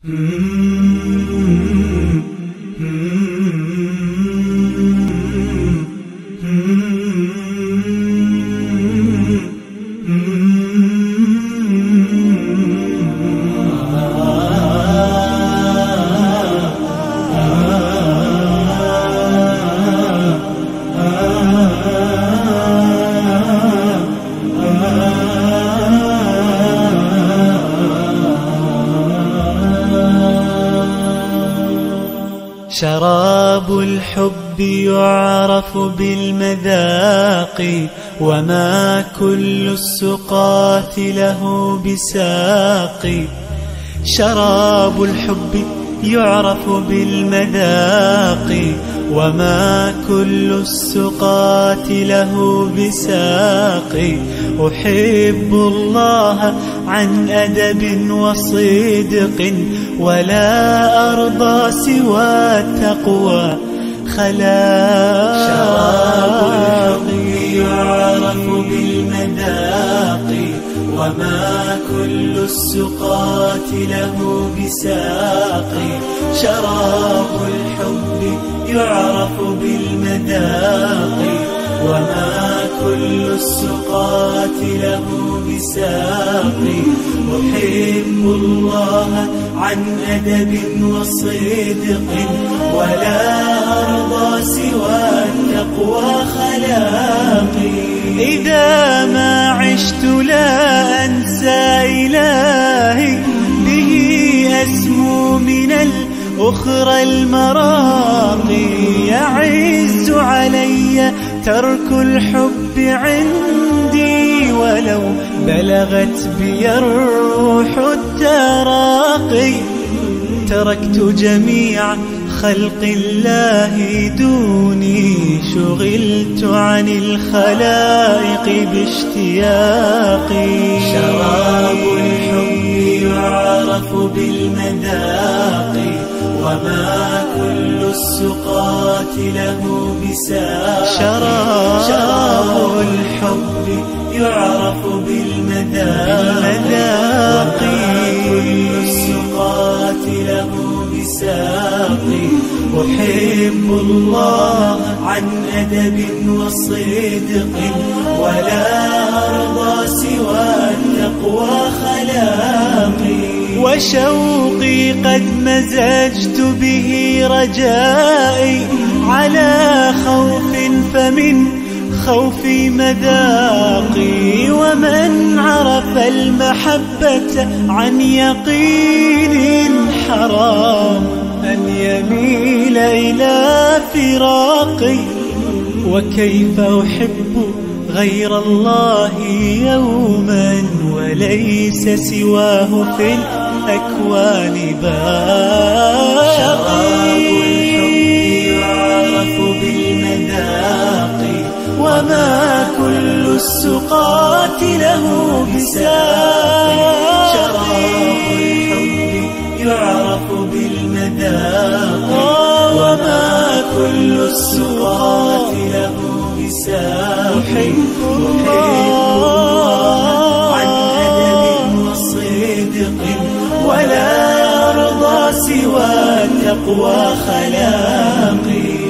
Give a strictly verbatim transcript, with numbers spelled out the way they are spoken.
شراب الحب يعرف بالمذاق، وما كل السقاة له بساق. شراب الحب يعرف بالمذاق، وما كل السقاة له بساق. أحب الله عن أدب وصدق، ولا أرضى سوى التقوى خلاق. شراب الحب يعرف بالمذاق، وما كل السقاة له بساق. شراب الحب يعرف بالمذاق، وما كل السقاة له بساق. أحب الله عن أدب وصدق، ولا أرضى سوى التقوى خلاقي. إذا ما عشت لا أنسى إلهي، به أسمو من الأخرى المراقي. يعز علي ترك الحب عندي، ولو بلغت بي الروح التراقي. تركت جميع خلق الله دوني، شغلت عن الخلائق باشتياقي. شراب الحب يعرف بالمذاق، وما كل السقاة له بساق. شراب, شراب الحب يعرف بالمذاق، وما كل السقاة له بساق. أحب الله عن أدب وصدق، ولا أرضى سوى التقوى خلاقي. وشوقي قد مزجت به رجائي، على خوف فمن خوفي مذاقي. ومن عرف المحبة عن يقين، حرام أن يميل إلى فراقي. وكيف أحب غير الله يوما، وليس سواه في الأكوان باقي. شراب الحب يعرف بالمذاق، وما كل السقاة له بساق. شراب الحب يعرف بالمذاق، وما كل السقاة له بساق. أحب الله عن أدب وصدق، ولا أرضى سوى التقوى خلاقي.